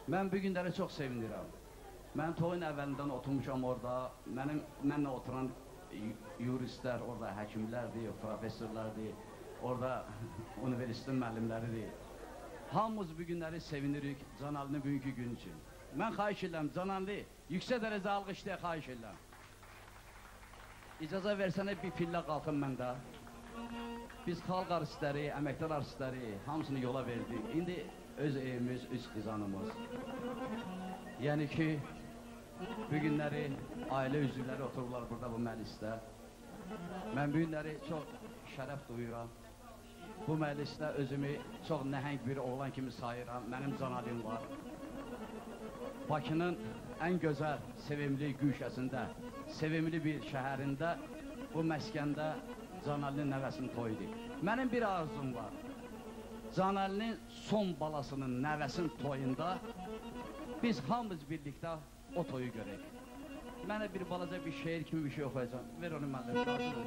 Mən bu günləri çox sevinirəm. Mən toyun əvvəlindən oturmuşam orada, mənlə oturan yuristlər, orada həkimlərdir, professorlardır, orada universitetin müəllimləridir. Hamımız bu günləri sevinirik Can Alinin bugünkü gün üçün. Mən xahiş edirəm, Can Ali, yüksək dərəcə alqışlaya xahiş edirəm. İcazə versənə bir pillə qalxın məndə. Biz xalq artistləri, əməkdar artistləri hamısını yola verdik. İndi öz evimiz, öz qızanımız. Yəni ki, bu günləri ailə üzvləri otururlar burada bu məclisdə. Mən bu günləri çox şərəf duyuram. Bu məclisdə özümü çox nəhəng bir oğlan kimi sayıram. Mənim Can Alim var. Bakının ən gözəl, sevimli güşəsində, sevimli bir şəhərində, bu məskəndə Can Alinin nəvəsinin toyudur. Mənim bir arzum var. Can Alinin son balasının nəvəsinin toyunda biz hamımız birlikdə o toyu görək. Mənə bir balaca bir şeir kimi bir şey oxuyacağım. Ver onu mənə.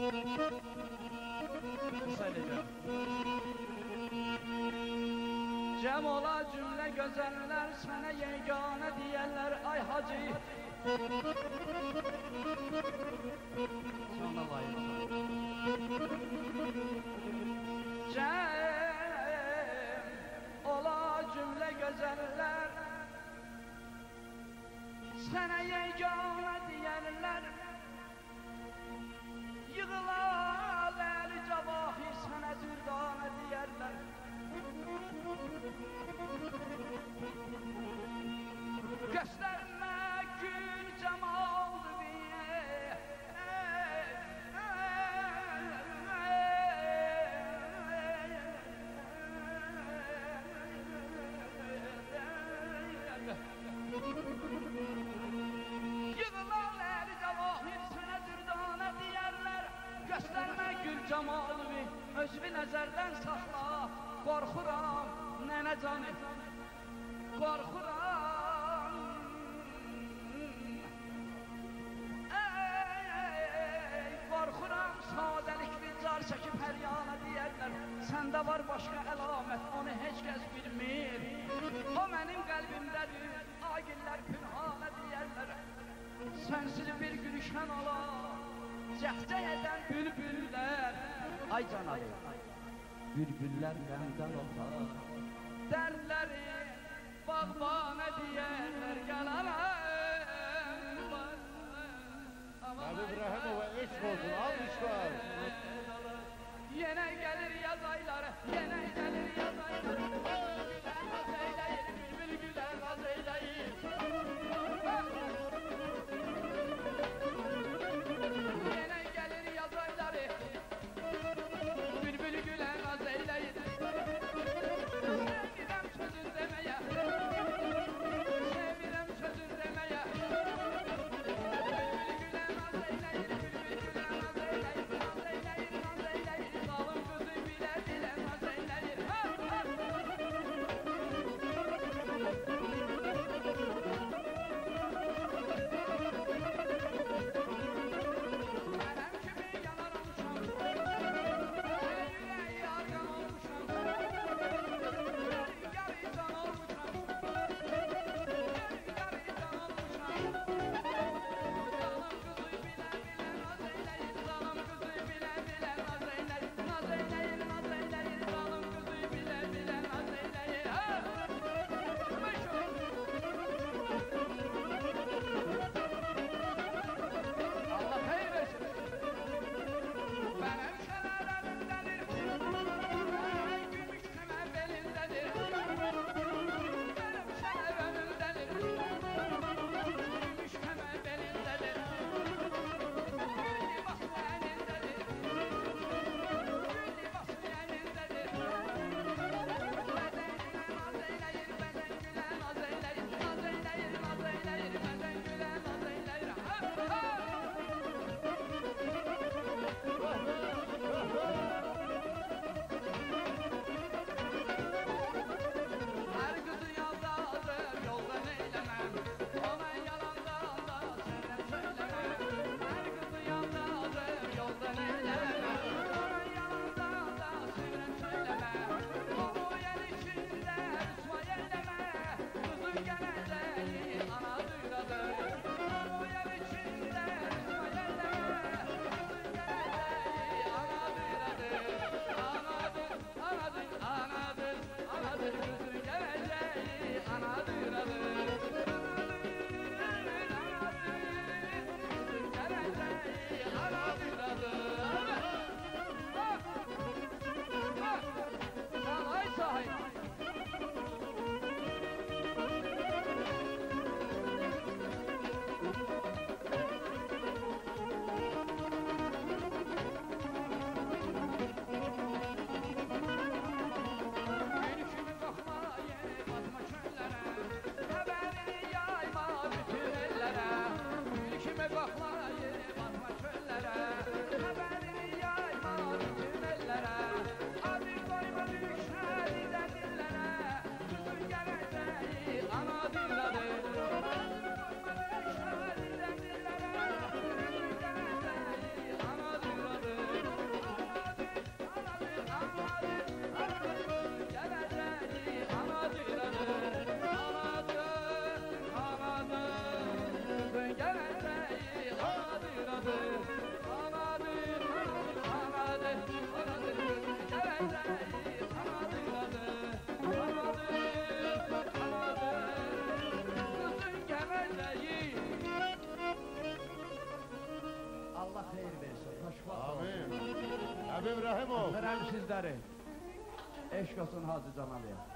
Qısa edəcəm. Cəm ola cümlə gözəllər, sənə yeganə deyərlər, ay hacı. Sana layıqsan. Cəm ola cümlə gözəllər, sənə yeganə deyərlər, yığılar əli cavahir, sənə dürdanə deyərlər. Göstərmə gül cəmal bir, yığılar əli cavahir, sənə dürdanə deyərlər. Göstərmə gül cəmal bir, özünü nəzərdən saxla. Qorxuram, nənə canı, qorxuram. Ey, qorxuram, sadəlik bir car çəkib hər yana deyərlər. Səndə var başqa əlamət, onu heç kəs bilmir. O mənim qəlbimdədir, agillər pünhanə deyərlər. Sənsiz bir gülüşən ola, cəhcə edən bülbüllər. Ay Can Ali, bülbüllər qəmdən oxar, dərləri bağbana deyərlər, gələrəm. Habib Rəhimova eşq olsun, almışlar. Yenə gəlir yaz ayları, yenə gəlir yaz ayları. Gülər naz eyləyir, bülbül gülər naz eyləyir. Yenə gəlir yaz ayları, bülbül gülər naz eyləyir. Sevirəm sözün deməyə, sevirəm sözün deməyə. Bülbül gülər naz eyləyir, bülbül gülər naz eyləyir. Naz eyləyir, naz eyləyir, zalım qızı bilə bilə naz eyləyir. eşq olsun. Amin. Həbib Rəhimov. Öpürəm sizləri. Eşq olsun Hacı Canalıya.